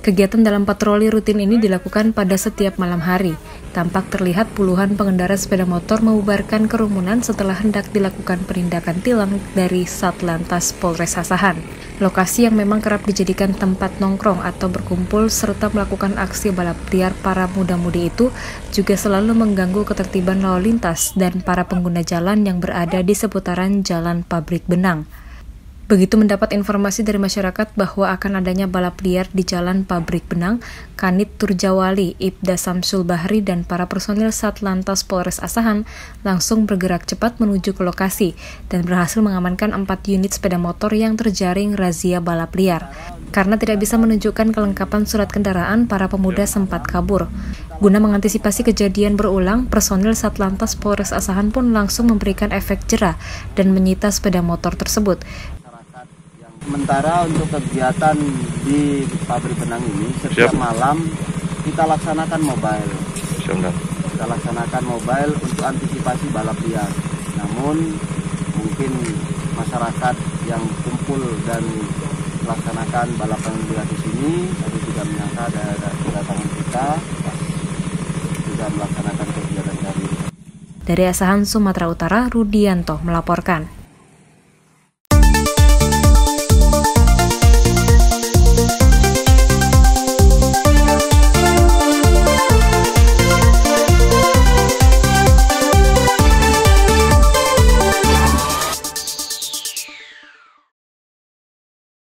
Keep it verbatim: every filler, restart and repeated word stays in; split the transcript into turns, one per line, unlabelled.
Kegiatan dalam patroli rutin ini dilakukan pada setiap malam hari. Tampak terlihat puluhan pengendara sepeda motor membubarkan kerumunan setelah hendak dilakukan penindakan tilang dari Satlantas Polres Asahan. Lokasi yang memang kerap dijadikan tempat nongkrong atau berkumpul serta melakukan aksi balap liar para muda-mudi itu juga selalu mengganggu ketertiban lalu lintas dan para pengguna jalan yang berada di seputaran Jalan Pabrik Benang. Begitu mendapat informasi dari masyarakat bahwa akan adanya balap liar di Jalan Pabrik Benang, Kanit Turjawali, Ibda Samsul Bahri, dan para personil Satlantas Polres Asahan langsung bergerak cepat menuju ke lokasi dan berhasil mengamankan empat unit sepeda motor yang terjaring razia balap liar. Karena tidak bisa menunjukkan kelengkapan surat kendaraan, para pemuda sempat kabur. Guna mengantisipasi kejadian berulang, personil Satlantas Polres Asahan pun langsung memberikan efek jera dan menyita sepeda motor tersebut.
Sementara untuk kegiatan di Pabrik Benang ini, setiap Siap. malam kita laksanakan mobile. Siap. Kita laksanakan mobile untuk antisipasi balap liar. Namun mungkin masyarakat yang kumpul dan melaksanakan balapan liar di sini, tapi tidak menyangka ada kedatangan kita, sudah melaksanakan kegiatan kami.
Dari Asahan, Sumatera Utara, Rudianto melaporkan.